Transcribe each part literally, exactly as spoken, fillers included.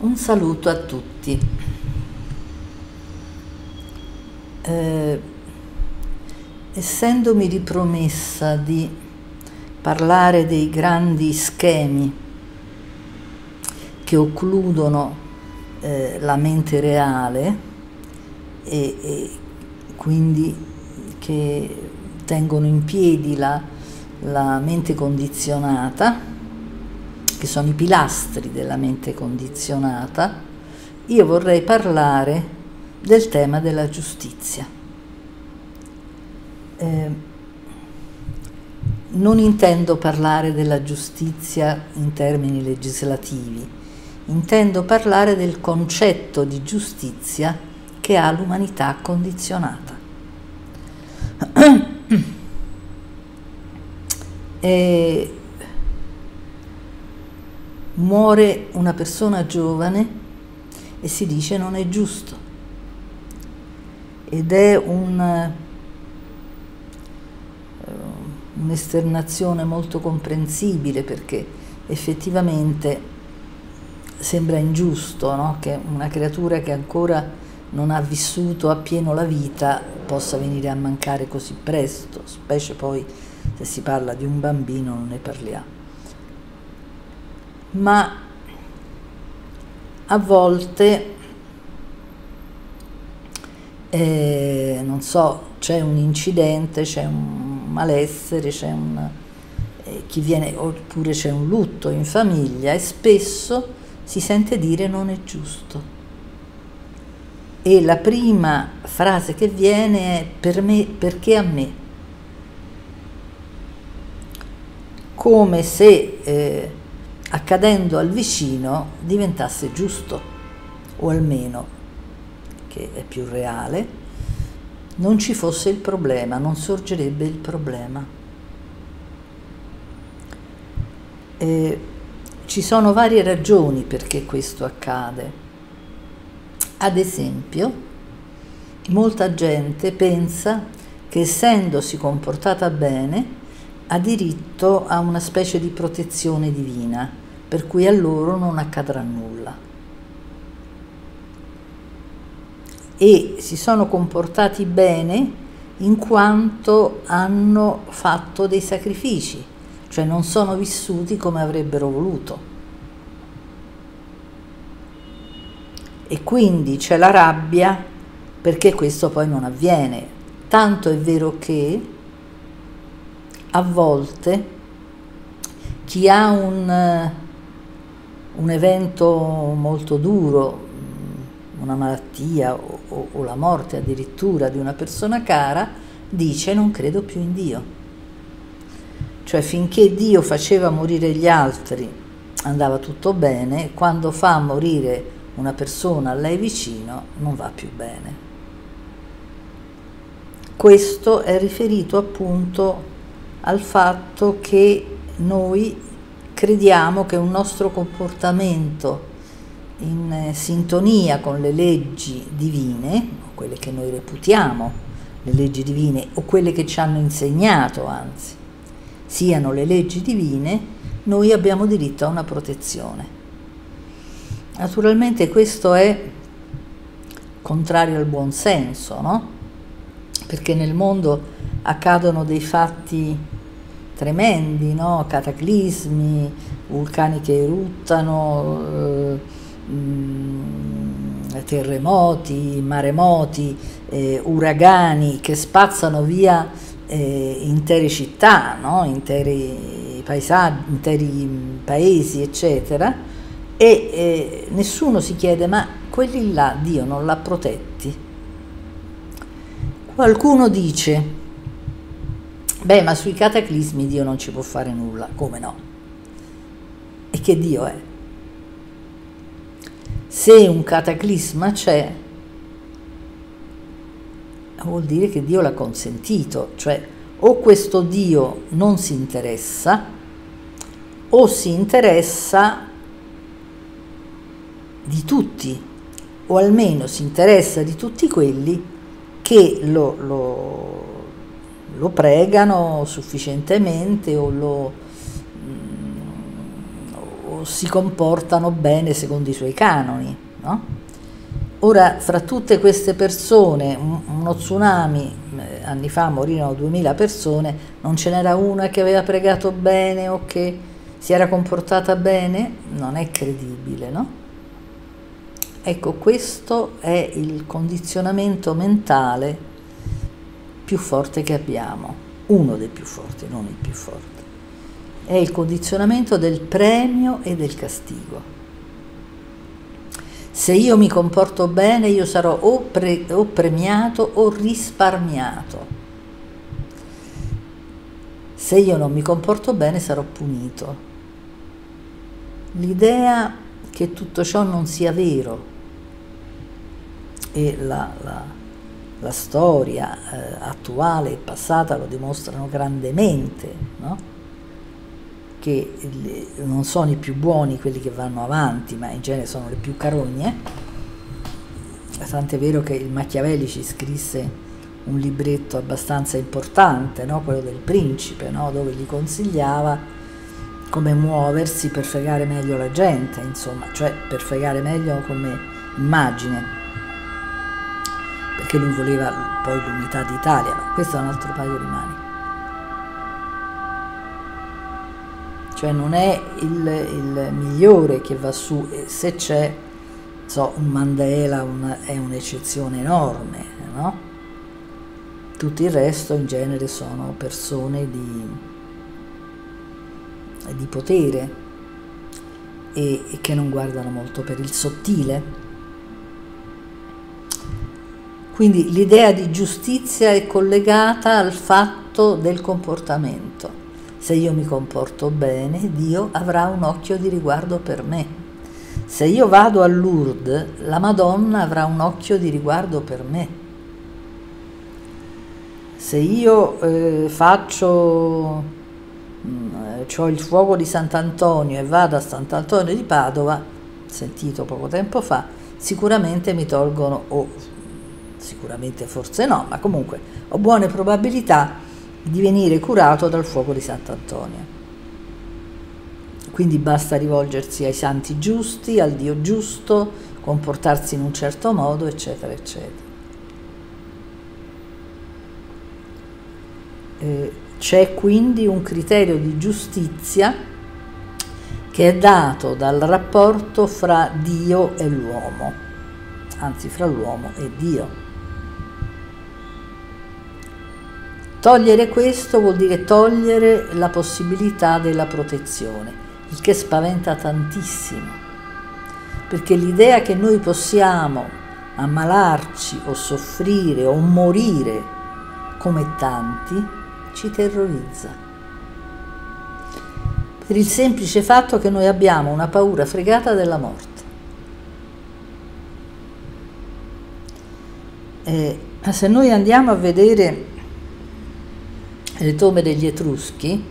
Un saluto a tutti. Eh, essendomi ripromessa di parlare dei grandi schemi che occludono eh, la mente reale e, e quindi che tengono in piedi la, la mente condizionata, che sono i pilastri della mente condizionata, io vorrei parlare del tema della giustizia. Eh, non intendo parlare della giustizia in termini legislativi, intendo parlare del concetto di giustizia che ha l'umanità condizionata. E muore una persona giovane e si dice non è giusto, ed è un, un'esternazione molto comprensibile, perché effettivamente sembra ingiusto, no? Che una creatura che ancora non ha vissuto appieno la vita possa venire a mancare così presto, specie poi se si parla di un bambino, non ne parliamo. Ma a volte, eh, non so, c'è un incidente, c'è un malessere, c'è un, eh, chi viene, oppure c'è un lutto in famiglia e spesso si sente dire non è giusto. E la prima frase che viene è per me, perché a me? Come se eh, accadendo al vicino diventasse giusto, o almeno, che è più reale, non ci fosse il problema, non sorgerebbe il problema. E ci sono varie ragioni perché questo accade. Ad esempio, molta gente pensa che essendosi comportata bene ha diritto a una specie di protezione divina, per cui a loro non accadrà nulla. E si sono comportati bene in quanto hanno fatto dei sacrifici, cioè non sono vissuti come avrebbero voluto. E quindi c'è la rabbia perché questo poi non avviene. Tanto è vero che a volte chi ha un, un evento molto duro, una malattia o, o, o la morte addirittura di una persona cara, dice non credo più in Dio. Cioè finché Dio faceva morire gli altri andava tutto bene, quando fa morire una persona a lei vicino non va più bene. Questo è riferito appunto al fatto che noi crediamo che un nostro comportamento in sintonia con le leggi divine, quelle che noi reputiamo le leggi divine o quelle che ci hanno insegnato, anzi, siano le leggi divine, noi abbiamo diritto a una protezione. Naturalmente questo è contrario al buon senso, no? Perché nel mondo accadono dei fatti tremendi, no? Cataclismi, vulcani che eruttano, eh, mh, terremoti, maremoti, eh, uragani che spazzano via eh, intere città, no? interi paesaggi, interi paesi, eccetera, e eh, nessuno si chiede ma quelli là Dio non l'ha protetti? Qualcuno dice beh, ma sui cataclismi Dio non ci può fare nulla. Come no? E che Dio è? Se un cataclisma c'è, vuol dire che Dio l'ha consentito, cioè o questo Dio non si interessa, o si interessa di tutti, o almeno si interessa di tutti quelli che lo, lo lo pregano sufficientemente o lo, o si comportano bene secondo i suoi canoni, no? Ora, fra tutte queste persone, uno tsunami, eh, anni fa morirono duemila persone, non ce n'era una che aveva pregato bene o che si era comportata bene? Non è credibile, no? Ecco, questo è il condizionamento mentale più forte che abbiamo, uno dei più forti, non il più forte. È il condizionamento del premio e del castigo. Se io mi comporto bene, io sarò o, pre, o premiato o risparmiato. Se io non mi comporto bene, sarò punito. L'idea che tutto ciò non sia vero, e la, la, la storia eh, attuale e passata lo dimostrano grandemente, no? Che non sono i più buoni quelli che vanno avanti, ma in genere sono le più carogne. Tant'è vero che il Machiavelli ci scrisse un libretto abbastanza importante, no? Quello del principe, no? Dove gli consigliava come muoversi per fregare meglio la gente, insomma, cioè per fregare meglio come immagine, perché lui voleva poi l'unità d'Italia, ma questo è un altro paio di mani. Cioè non è il, il migliore che va su, e se c'è, so, un Mandela una, è un'eccezione enorme, no? Tutto il resto in genere sono persone di, di potere e, e che non guardano molto per il sottile. Quindi l'idea di giustizia è collegata al fatto del comportamento. Se io mi comporto bene, Dio avrà un occhio di riguardo per me. Se io vado a Lourdes, la Madonna avrà un occhio di riguardo per me. Se io eh, faccio, mh, c'ho il fuoco di Sant'Antonio e vado a Sant'Antonio di Padova, sentito poco tempo fa, sicuramente mi tolgono, o sicuramente forse no, ma comunque ho buone probabilità di venire curato dal fuoco di Sant'Antonio. Quindi basta rivolgersi ai santi giusti, al Dio giusto, comportarsi in un certo modo, eccetera, eccetera. Eh, c'è quindi un criterio di giustizia che è dato dal rapporto fra Dio e l'uomo, anzi fra l'uomo e Dio. Togliere questo vuol dire togliere la possibilità della protezione, il che spaventa tantissimo, perché l'idea che noi possiamo ammalarci o soffrire o morire come tanti ci terrorizza, per il semplice fatto che noi abbiamo una paura fregata della morte. E se noi andiamo a vedere le tombe degli Etruschi,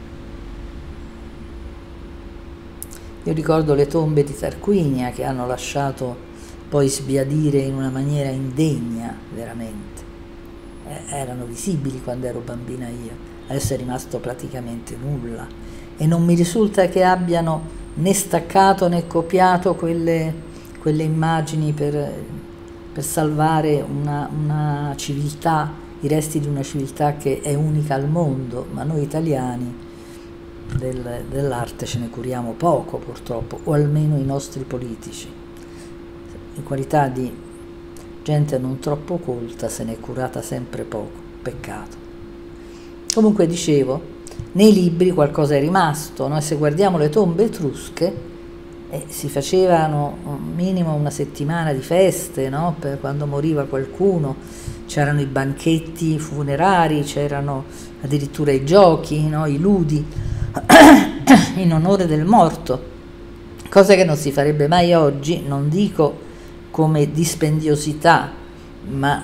io ricordo le tombe di Tarquinia che hanno lasciato poi sbiadire in una maniera indegna, veramente. Eh, erano visibili quando ero bambina io, adesso è rimasto praticamente nulla. E non mi risulta che abbiano né staccato né copiato quelle, quelle immagini per, per salvare una, una civiltà, i resti di una civiltà che è unica al mondo, ma noi italiani del, dell'arte ce ne curiamo poco purtroppo, o almeno i nostri politici. In qualità di gente non troppo colta se ne è curata sempre poco, peccato. Comunque dicevo, nei libri qualcosa è rimasto, no? Se guardiamo le tombe etrusche, eh, si facevano un minimo una settimana di feste, no? Per quando moriva qualcuno. C'erano i banchetti funerari, c'erano addirittura i giochi, no? I ludi, in onore del morto, cosa che non si farebbe mai oggi, non dico come dispendiosità, ma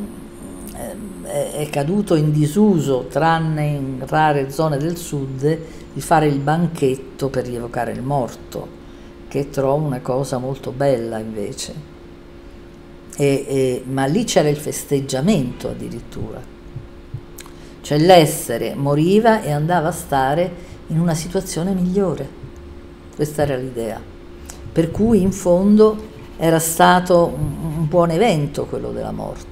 è caduto in disuso, tranne in rare zone del sud, di fare il banchetto per rievocare il morto, che trovo una cosa molto bella invece. E, e, ma lì c'era il festeggiamento addirittura, cioè l'essere moriva e andava a stare in una situazione migliore. questa era l'idea. Per cui in fondo era stato un, un buon evento quello della morte.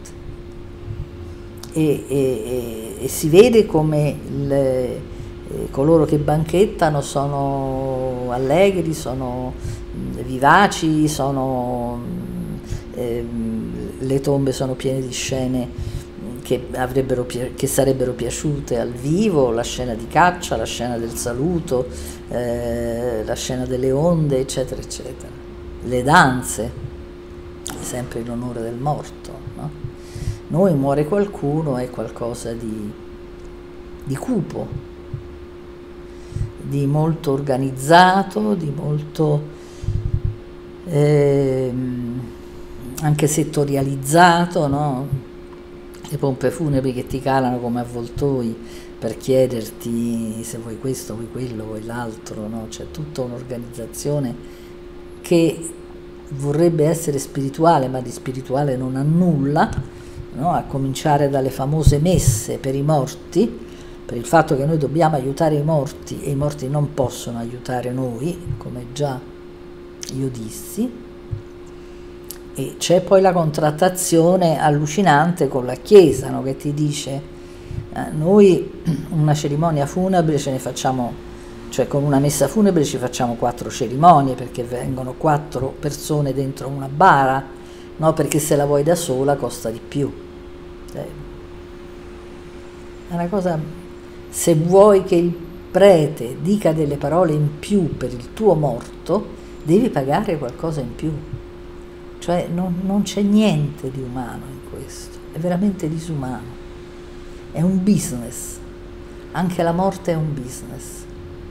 E, e, e si vede come le, eh, coloro che banchettano sono allegri, sono mh, vivaci, sono, mh, eh, le tombe sono piene di scene che, avrebbero, che sarebbero piaciute al vivo, la scena di caccia, la scena del saluto, eh, la scena delle onde, eccetera, eccetera. Le danze, sempre in onore del morto, no? Noi muore qualcuno è qualcosa di, di cupo, di molto organizzato, di molto eh, anche settorializzato, no? Le pompe funebri che ti calano come avvoltoi per chiederti se vuoi questo, vuoi quello, vuoi l'altro, no? C'è tutta un'organizzazione che vorrebbe essere spirituale, ma di spirituale non ha nulla, no? A cominciare dalle famose messe per i morti, per il fatto che noi dobbiamo aiutare i morti e i morti non possono aiutare noi, come già io dissi. E c'è poi la contrattazione allucinante con la Chiesa, no? Che ti dice eh, noi una cerimonia funebre ce ne facciamo, cioè con una messa funebre ci facciamo quattro cerimonie, perché vengono quattro persone dentro una bara, no? Perché se la vuoi da sola costa di più. Cioè, è una cosa, se vuoi che il prete dica delle parole in più per il tuo morto, devi pagare qualcosa in più. Cioè non, non c'è niente di umano in questo, è veramente disumano, è un business, anche la morte è un business.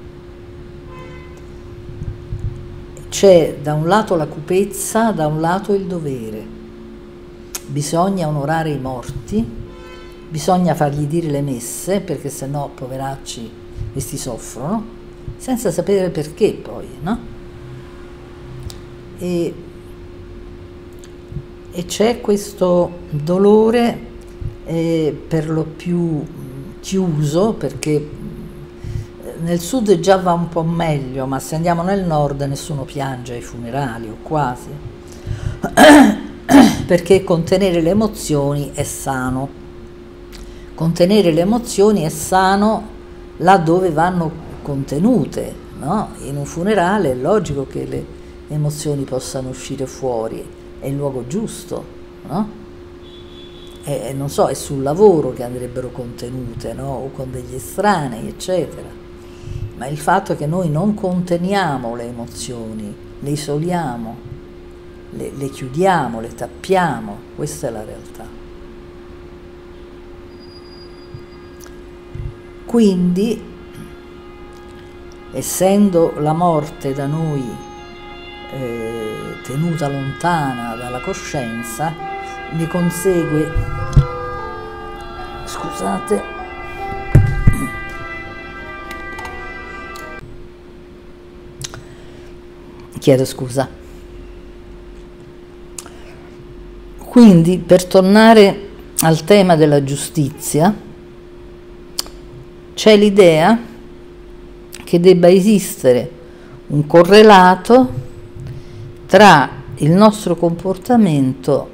C'è da un lato la cupezza, da un lato il dovere, bisogna onorare i morti, bisogna fargli dire le messe, perché sennò poveracci questi soffrono, senza sapere perché poi, no? E E c'è questo dolore eh, per lo più chiuso, perché nel sud già va un po' meglio, ma se andiamo nel nord nessuno piange ai funerali, o quasi, perché contenere le emozioni è sano. Contenere le emozioni è sano laddove vanno contenute, no? In un funerale è logico che le emozioni possano uscire fuori, è il luogo giusto, no? E, non so, è sul lavoro che andrebbero contenute, no? O con degli estranei, eccetera. Ma il fatto è che noi non conteniamo le emozioni, le isoliamo, le, le chiudiamo, le tappiamo, questa è la realtà. Quindi, essendo la morte da noi Eh, tenuta lontana dalla coscienza, ne consegue, scusate, chiedo scusa. Quindi, per tornare al tema della giustizia, c'è l'idea che debba esistere un correlato tra il nostro comportamento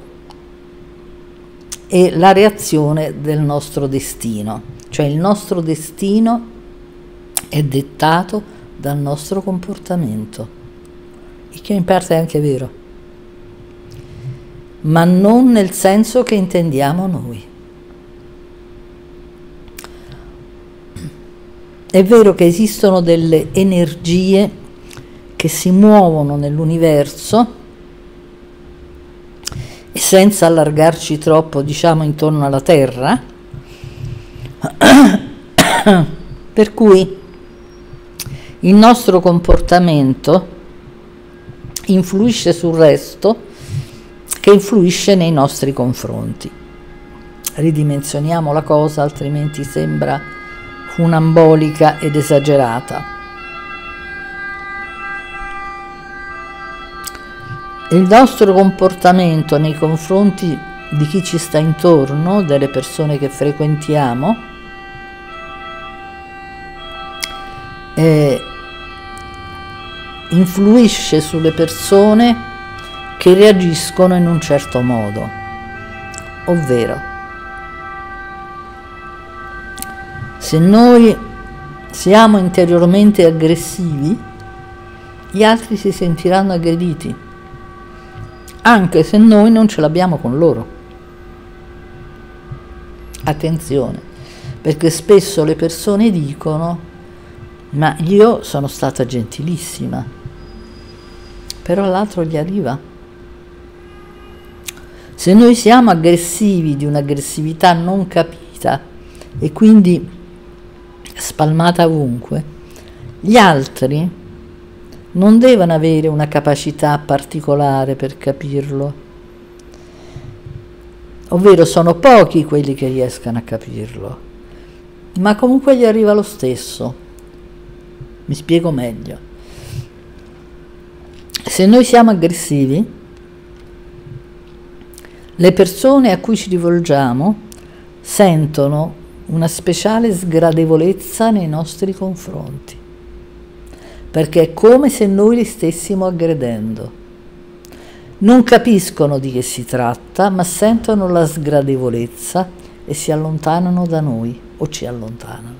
e la reazione del nostro destino, cioè il nostro destino è dettato dal nostro comportamento, il che in parte è anche vero, ma non nel senso che intendiamo noi. È vero che esistono delle energie che si muovono nell'universo e senza allargarci troppo, diciamo, intorno alla Terra, per cui il nostro comportamento influisce sul resto che influisce nei nostri confronti. Ridimensioniamo la cosa, altrimenti sembra funambolica ed esagerata. Il nostro comportamento nei confronti di chi ci sta intorno, delle persone che frequentiamo, eh, influisce sulle persone che reagiscono in un certo modo, ovvero se noi siamo interiormente aggressivi, gli altri si sentiranno aggrediti, anche se noi non ce l'abbiamo con loro. Attenzione, perché spesso le persone dicono: ma io sono stata gentilissima, però all'altro gli arriva. Se noi siamo aggressivi, di un'aggressività non capita e quindi spalmata ovunque, gli altri non devono avere una capacità particolare per capirlo, ovvero sono pochi quelli che riescano a capirlo, ma comunque gli arriva lo stesso. Mi spiego meglio. Se noi siamo aggressivi, le persone a cui ci rivolgiamo sentono una speciale sgradevolezza nei nostri confronti, perché è come se noi li stessimo aggredendo. Non capiscono di che si tratta, ma sentono la sgradevolezza e si allontanano da noi o ci allontanano.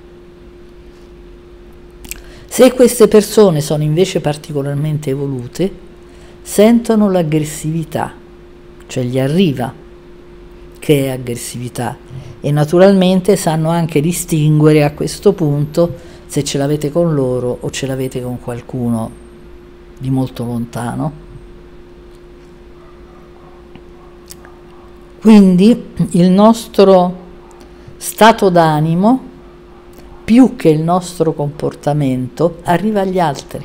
Se queste persone sono invece particolarmente evolute, sentono l'aggressività, cioè gli arriva che è aggressività, e naturalmente sanno anche distinguere a questo punto se ce l'avete con loro o ce l'avete con qualcuno di molto lontano. Quindi il nostro stato d'animo, più che il nostro comportamento, arriva agli altri.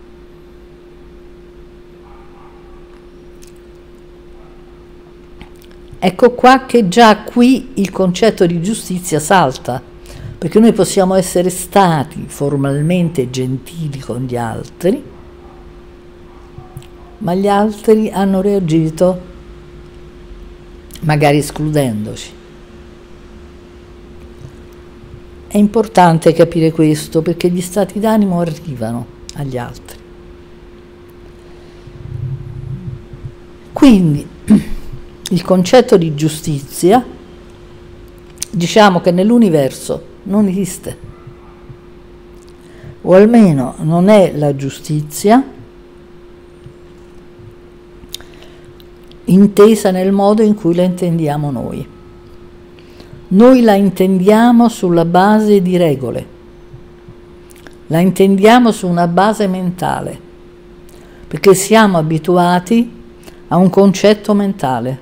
Ecco qua che già qui il concetto di giustizia salta, perché noi possiamo essere stati formalmente gentili con gli altri, ma gli altri hanno reagito magari escludendoci. È importante capire questo, perché gli stati d'animo arrivano agli altri. Quindi il concetto di giustizia, diciamo che nell'universo non esiste, o almeno non è la giustizia intesa nel modo in cui la intendiamo noi. Noi la intendiamo sulla base di regole, la intendiamo su una base mentale, perché siamo abituati a un concetto mentale.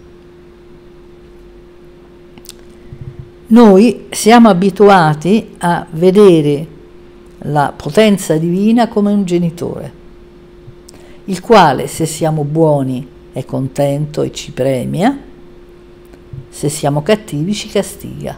Noi siamo abituati a vedere la potenza divina come un genitore, il quale, se siamo buoni, è contento e ci premia, se siamo cattivi ci castiga.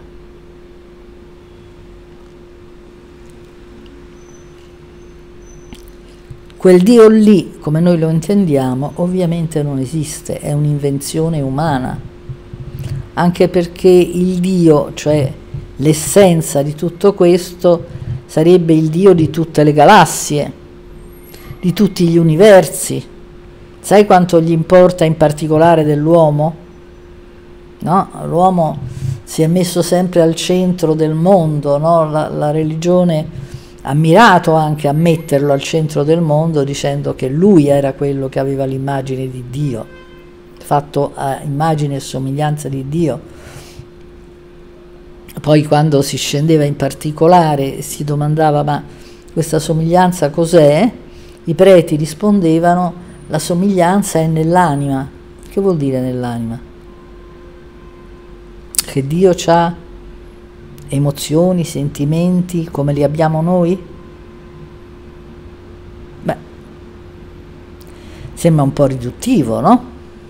Quel Dio lì, come noi lo intendiamo, ovviamente non esiste, è un'invenzione umana, anche perché il Dio, cioè l'essenza di tutto questo, sarebbe il Dio di tutte le galassie, di tutti gli universi. Sai quanto gli importa in particolare dell'uomo? No? L'uomo si è messo sempre al centro del mondo, no? la, la religione ha mirato anche a metterlo al centro del mondo, dicendo che lui era quello che aveva l'immagine di Dio, fatto a immagine e somiglianza di Dio. Poi quando si scendeva in particolare e si domandava: ma questa somiglianza cos'è? I preti rispondevano: la somiglianza è nell'anima. Che vuol dire nell'anima? Che Dio ha emozioni, sentimenti come li abbiamo noi? Beh, sembra un po' riduttivo, no?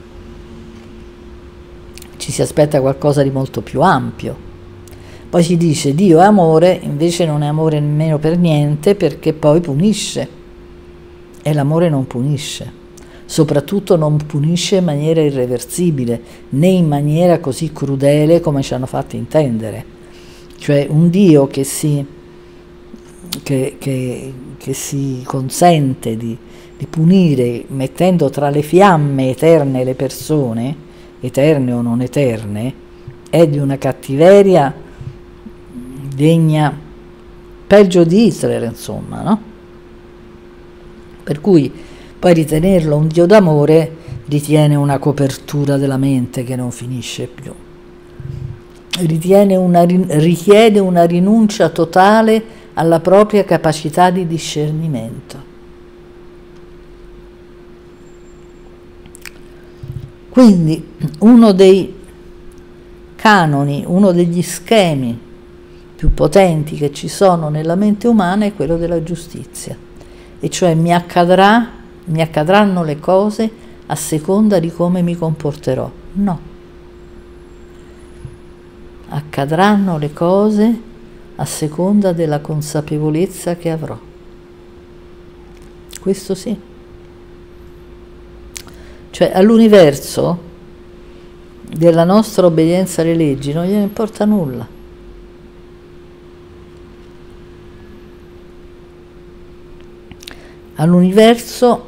Ci si aspetta qualcosa di molto più ampio. Poi si dice Dio è amore, invece non è amore nemmeno per niente, perché poi punisce, e l'amore non punisce. Soprattutto non punisce in maniera irreversibile, né in maniera così crudele come ci hanno fatto intendere. Cioè un Dio che si che, che, che si consente di, di punire mettendo tra le fiamme eterne le persone, eterne o non eterne, è di una cattiveria degna peggio di Hitler, insomma, no? Per cui poi ritenerlo un Dio d'amore ritiene una copertura della mente che non finisce più. Ritiene una, richiede una rinuncia totale alla propria capacità di discernimento. Quindi uno dei canoni, uno degli schemi più potenti che ci sono nella mente umana è quello della giustizia, e cioè mi accadrà, mi accadranno le cose a seconda di come mi comporterò. No. Accadranno le cose a seconda della consapevolezza che avrò. Questo sì. Cioè all'universo della nostra obbedienza alle leggi non gliene importa nulla. All'universo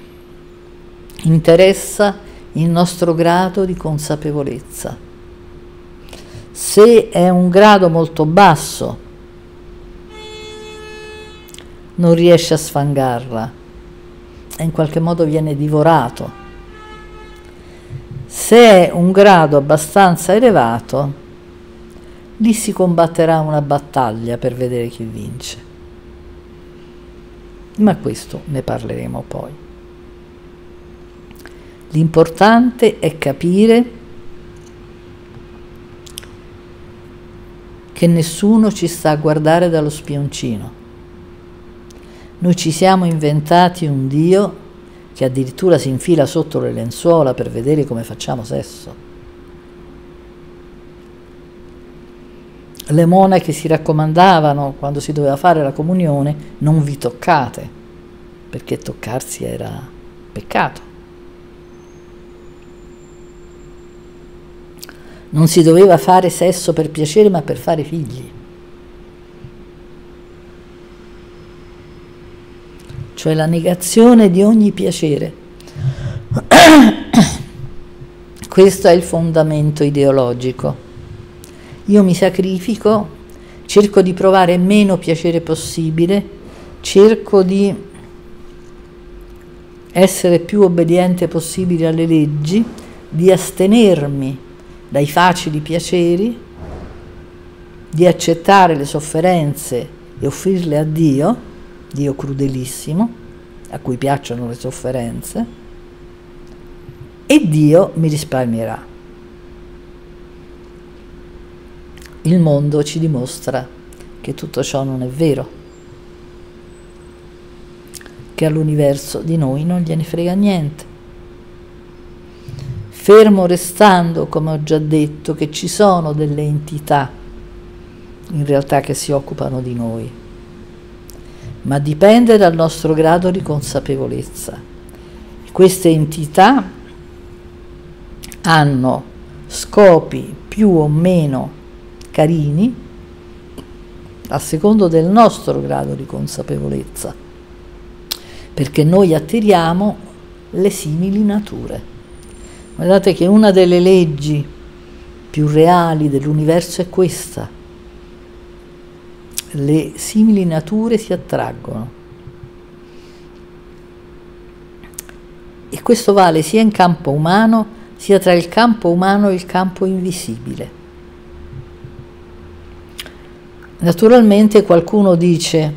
interessa il nostro grado di consapevolezza. Se è un grado molto basso, non riesce a sfangarla e in qualche modo viene divorato. Se è un grado abbastanza elevato, lì si combatterà una battaglia per vedere chi vince. Ma questo ne parleremo poi. L'importante è capire che nessuno ci sta a guardare dallo spioncino. Noi ci siamo inventati un Dio che addirittura si infila sotto le lenzuola per vedere come facciamo sesso. Le monache si raccomandavano quando si doveva fare la comunione: non vi toccate, perché toccarsi era peccato. Non si doveva fare sesso per piacere, ma per fare figli. Cioè la negazione di ogni piacere. Questo è il fondamento ideologico. Io mi sacrifico, cerco di provare meno piacere possibile, cerco di essere più obbediente possibile alle leggi, di astenermi dai facili piaceri, di accettare le sofferenze e offrirle a Dio, Dio crudelissimo, a cui piacciono le sofferenze, e Dio mi risparmierà. Il mondo ci dimostra che tutto ciò non è vero, che all'universo di noi non gliene frega niente. Fermo restando, come ho già detto, che ci sono delle entità in realtà che si occupano di noi, ma dipende dal nostro grado di consapevolezza. Queste entità hanno scopi più o meno carini a secondo del nostro grado di consapevolezza, perché noi attiriamo le simili nature. Guardate che una delle leggi più reali dell'universo è questa: le simili nature si attraggono, e questo vale sia in campo umano sia tra il campo umano e il campo invisibile. Naturalmente qualcuno dice: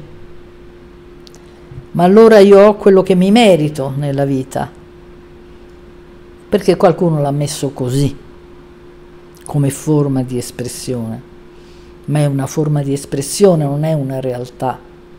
ma allora io ho quello che mi merito nella vita, perché qualcuno l'ha messo così, come forma di espressione, ma è una forma di espressione, non è una realtà.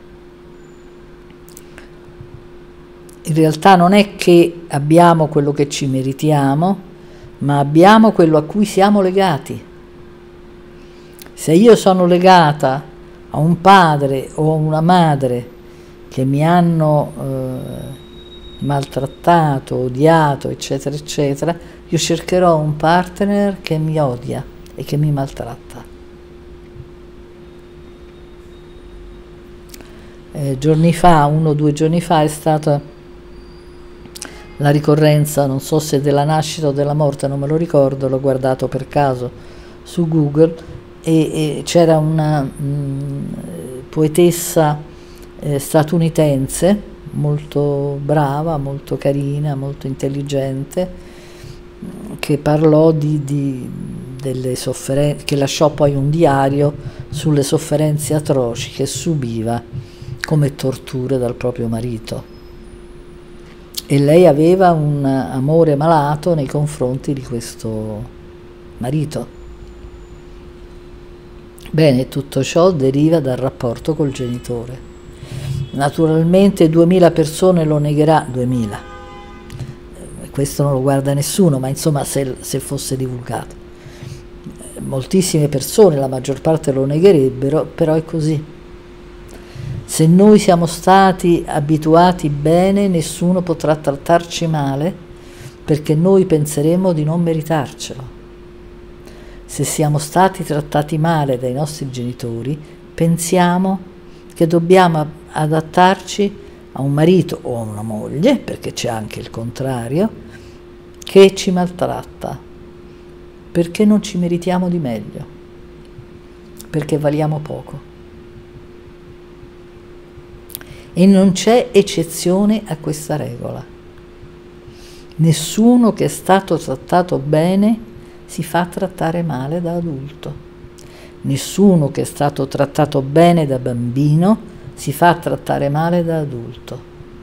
In realtà non è che abbiamo quello che ci meritiamo, ma abbiamo quello a cui siamo legati. Se io sono legata a un padre o a una madre che mi hanno eh, maltrattato, odiato, eccetera, eccetera, io cercherò un partner che mi odia e che mi maltratta. eh, giorni fa, uno o due giorni fa, è stata la ricorrenza, non so se della nascita o della morte, non me lo ricordo, l'ho guardato per caso su Google, e, e c'era una mh, poetessa eh, statunitense molto brava, molto carina, molto intelligente, che parlò di, di delle sofferenze, che lasciò poi un diario sulle sofferenze atroci che subiva come torture dal proprio marito. E lei aveva un amore malato nei confronti di questo marito. Bene, tutto ciò deriva dal rapporto col genitore. Naturalmente duemila persone lo negherà, duemila, questo non lo guarda nessuno, ma insomma se, se fosse divulgato. Moltissime persone, la maggior parte lo negherebbero, però è così. Se noi siamo stati abituati bene, nessuno potrà trattarci male, perché noi penseremo di non meritarcelo. Se siamo stati trattati male dai nostri genitori, pensiamo che dobbiamo adattarci a un marito o a una moglie, perché c'è anche il contrario, che ci maltratta, perché non ci meritiamo di meglio, perché valiamo poco. E non c'è eccezione a questa regola. Nessuno che è stato trattato bene si fa trattare male da adulto. Nessuno che è stato trattato bene da bambino si fa trattare male da adulto.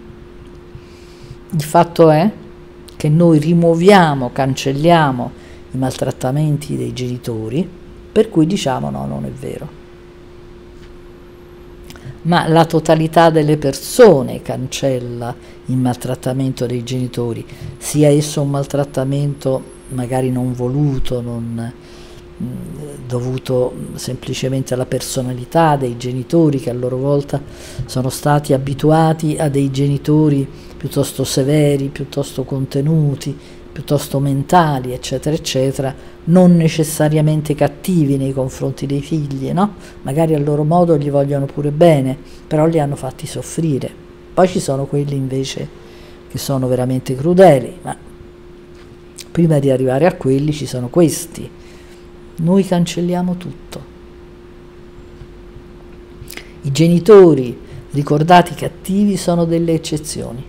Il fatto è che noi rimuoviamo, cancelliamo i maltrattamenti dei genitori, per cui diciamo no, non è vero. Ma la totalità delle persone cancella il maltrattamento dei genitori, sia esso un maltrattamento magari non voluto, non mh, dovuto semplicemente alla personalità dei genitori, che a loro volta sono stati abituati a dei genitori piuttosto severi, piuttosto contenuti, piuttosto mentali, eccetera, eccetera, non necessariamente cattivi nei confronti dei figli, no? Magari a loro modo gli vogliono pure bene, però li hanno fatti soffrire. Poi ci sono quelli invece che sono veramente crudeli, ma prima di arrivare a quelli ci sono questi. Noi cancelliamo tutto. I genitori ricordati cattivi sono delle eccezioni.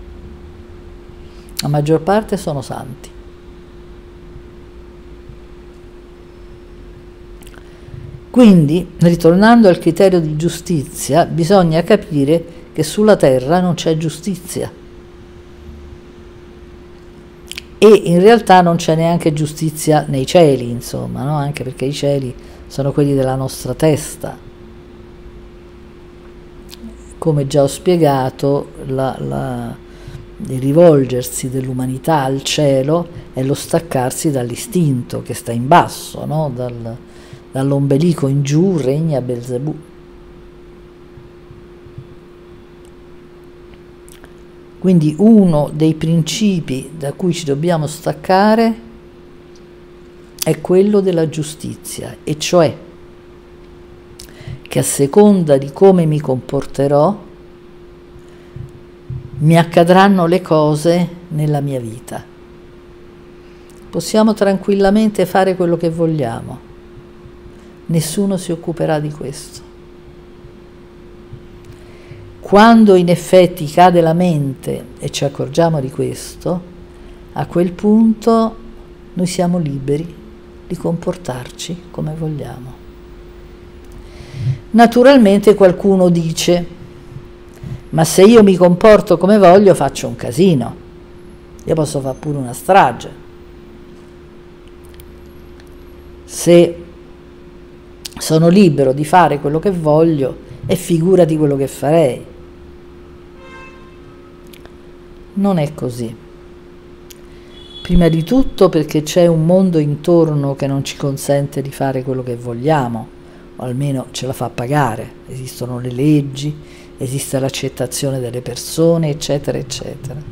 La maggior parte sono santi. Quindi, ritornando al criterio di giustizia, bisogna capire che sulla terra non c'è giustizia. E in realtà non c'è neanche giustizia nei cieli, insomma, no? Anche perché i cieli sono quelli della nostra testa. Come già ho spiegato, la... la il rivolgersi dell'umanità al cielo è lo staccarsi dall'istinto che sta in basso, no? Dal, dall'ombelico in giù regna Belzebù. Quindi uno dei principi da cui ci dobbiamo staccare è quello della giustizia, e cioè che a seconda di come mi comporterò mi accadranno le cose nella mia vita. Possiamo tranquillamente fare quello che vogliamo, nessuno si occuperà di questo. Quando in effetti cade la mente e ci accorgiamo di questo, a quel punto noi siamo liberi di comportarci come vogliamo. Naturalmente qualcuno dice: ma se io mi comporto come voglio faccio un casino, io posso fare pure una strage. Se sono libero di fare quello che voglio, e figurati quello che farei. Non è così. Prima di tutto perché c'è un mondo intorno che non ci consente di fare quello che vogliamo, o almeno ce la fa pagare. Esistono le leggi, esiste l'accettazione delle persone, eccetera, eccetera.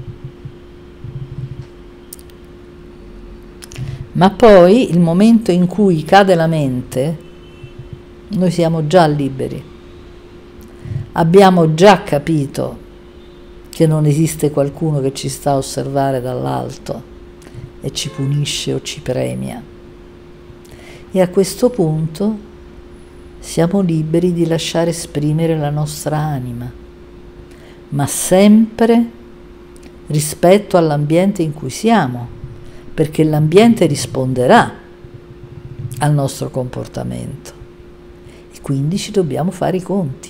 Ma poi, il momento in cui cade la mente, noi siamo già liberi. abbiamo già capito che non esiste qualcuno che ci sta a osservare dall'alto e ci punisce o ci premia. E a questo punto siamo liberi di lasciare esprimere la nostra anima, ma sempre rispetto all'ambiente in cui siamo, perché l'ambiente risponderà al nostro comportamento e quindi ci dobbiamo fare i conti.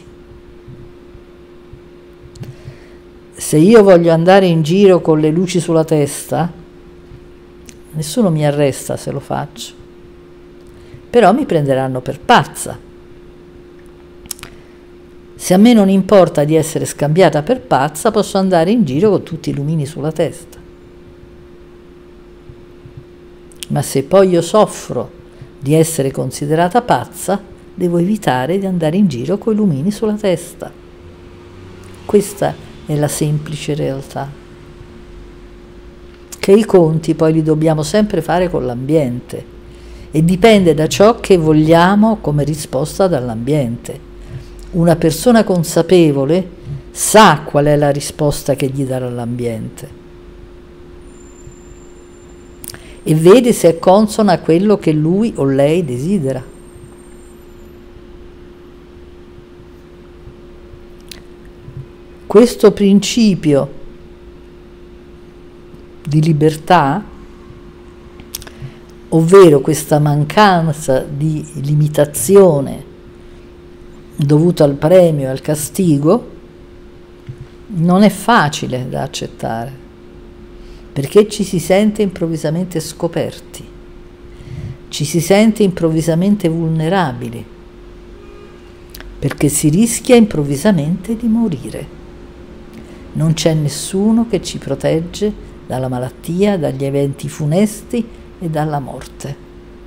Se io voglio andare in giro con le luci sulla testa, nessuno mi arresta se lo faccio, però mi prenderanno per pazza. Se a me non importa di essere scambiata per pazza, posso andare in giro con tutti i lumini sulla testa. Ma se poi io soffro di essere considerata pazza, devo evitare di andare in giro con i lumini sulla testa. Questa è la semplice realtà. Che i conti poi li dobbiamo sempre fare con l'ambiente e dipende da ciò che vogliamo come risposta dall'ambiente. Una persona consapevole sa qual è la risposta che gli darà l'ambiente e vede se è consona a quello che lui o lei desidera. Questo principio di libertà, ovvero questa mancanza di limitazione dovuta al premio e al castigo, non è facile da accettare, perché ci si sente improvvisamente scoperti, ci si sente improvvisamente vulnerabili, perché si rischia improvvisamente di morire. Non c'è nessuno che ci protegge dalla malattia, dagli eventi funesti e dalla morte.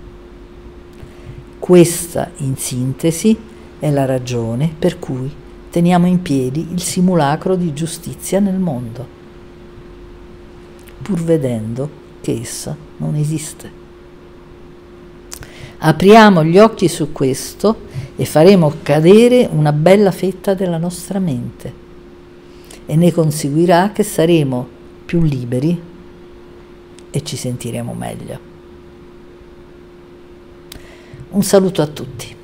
Questa, in sintesi, è la ragione per cui teniamo in piedi il simulacro di giustizia nel mondo, pur vedendo che essa non esiste. Apriamo gli occhi su questo e faremo cadere una bella fetta della nostra mente e ne conseguirà che saremo più liberi e ci sentiremo meglio. Un saluto a tutti.